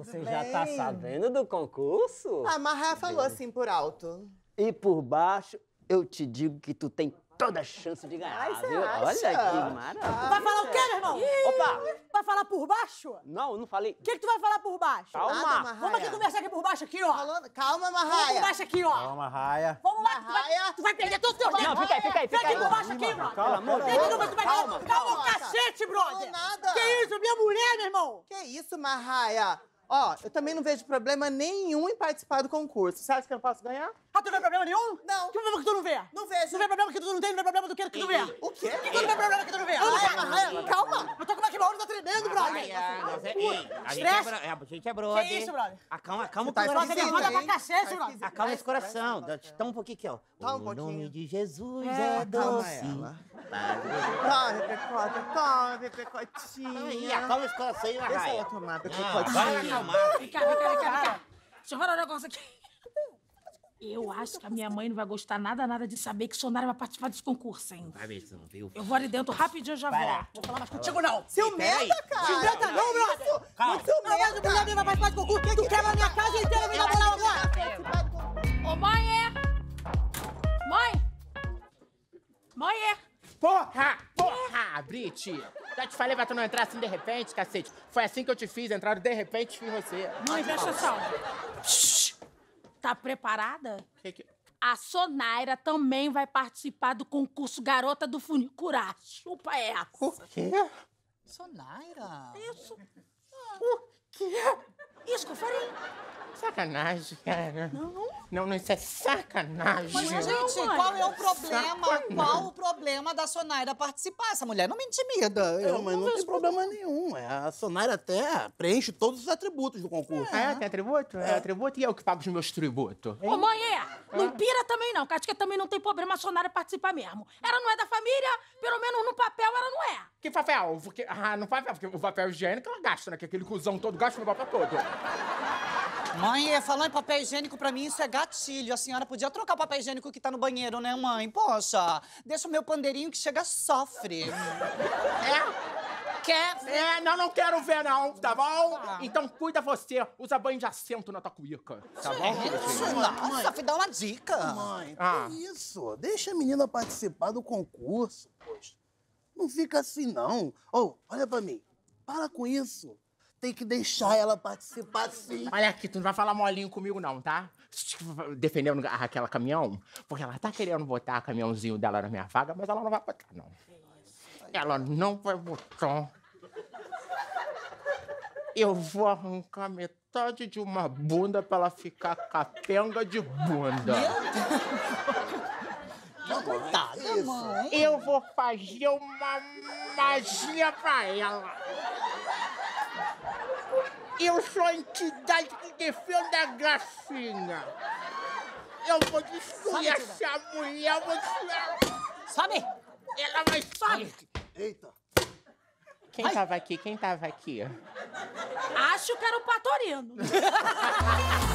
Você já tá sabendo do concurso? A Marraia falou assim por alto. E por baixo, eu te digo que tu tem toda a chance de ganhar, Ai, cê viu? acha? Olha que maravilha. Vai falar o quê, meu irmão? Opa! Vai falar por baixo? Não falei. O que tu vai falar por baixo? Calma. Nada, Marraia. Vamos aqui conversar aqui por baixo, aqui, ó. Calma, Vamos por Marraia. baixo aqui, ó. Calma, Raia. Vamos lá, Marraia. tu vai perder todos os teus Não, fica aí. Vem aqui por baixo aqui, mano. Pelo amor de Vem aqui, Deus. tu vai Calma. Calma, o cacete, brother. nada. Que isso, minha mulher, meu irmão. Que isso, Marraia? Ó, eu também não vejo problema nenhum em participar do concurso. Você acha que eu não posso ganhar? Ah, tu não vê problema nenhum? Não. Que problema que tu não vê? Não vejo. Não vê problema que tu não tem, não vê problema do que tu não vê. O quê? Que tu não vê problema que tu não vê? Marraia, calma. Eu tô com aqui, meu olho tá tremendo, brother. A gente é brother. Que isso, brother? Acalma Tá o Brother, coração. esquisito, roda pra hein? cacete, brother. Acalma esse coração. Toma um pouquinho aqui, ó. Toma um O pouquinho. nome de Jesus É, é calma doce. ela. Padre. Toma, Pepecotinha. Aí, acalma esse coração aí, Deixa ela Raia. tomar, Vai Pepecotinha. acalmar. Vem cá. Deixa eu falar um negócio aqui. Eu acho que a minha mãe não vai gostar nada de saber que Sonara vai participar desse concurso, hein? Vai ver se não viu. Eu vou ali dentro rapidinho, já Vai lá. volto. Vou falar mais contigo, não. Ciumenta, cara. Ciumenta não, brother. Calma. Muito Não, mas a ciumenta. mulher minha vai participar do concurso. Tu quebra a minha casa inteira, me dá moral agora. Ô, mãe, Mãe, Porra, Brit! Já te falei pra tu não entrar assim de repente, cacete. Foi assim que eu te fiz, entraram de repente, fiz você. Mãe, presta atenção. Shhh. Tá preparada? Que... A Sonaira também vai participar do concurso Garota do Funicurá. Chupa essa. O quê? Sonaira? Isso. O quê? Isso que eu falei. Sacanagem, cara. Não, isso é sacanagem. Mas, gente, mãe. qual é o problema? Sacanagem. Qual o problema da Sonaira participar? Essa mulher não me intimida. Mas não tem problema nenhum. A Sonaira até preenche todos os atributos do concurso. Ah, tem atributo? É atributo e eu que pago os meus tributos. Ô, mãe, não pira também não, que acho que também não tem problema a Sonara participar mesmo. Ela não é da família, pelo menos no papel ela não é. Que papel? Porque, no papel, porque o papel higiênico ela gasta, né? Que aquele cuzão todo gasta no papel todo. Mãe, falando em papel higiênico, pra mim isso é gatilho. A senhora podia trocar o papel higiênico que tá no banheiro, né, mãe? Poxa, deixa o meu pandeirinho que chega sofre. Quer ver? Não quero ver, não, tá bom? Então cuida você, usa banho de assento na tua cuíca, tá bom? Nossa, fui dar uma dica. Mãe, que isso? Deixa a menina participar do concurso, poxa. Não fica assim, não. Olha pra mim. Para com isso. Tem que deixar ela participar, sim. Olha aqui, tu não vai falar molinho comigo, não, tá? Defendendo a Raquel Caminhão, porque ela tá querendo botar o caminhãozinho dela na minha vaga, mas ela não vai botar, não. Ela não vai botar. Eu vou arrancar metade de uma bunda pra ela ficar capenga de bunda. Coitada, mãe. Eu vou fazer uma magia pra ela. Eu sou a entidade que defende a gracinha. Eu vou destruir essa mulher, eu vou destruir ela. Sabe? Ela vai sair. Eita. Quem tava aqui? Acho que era o Patorino.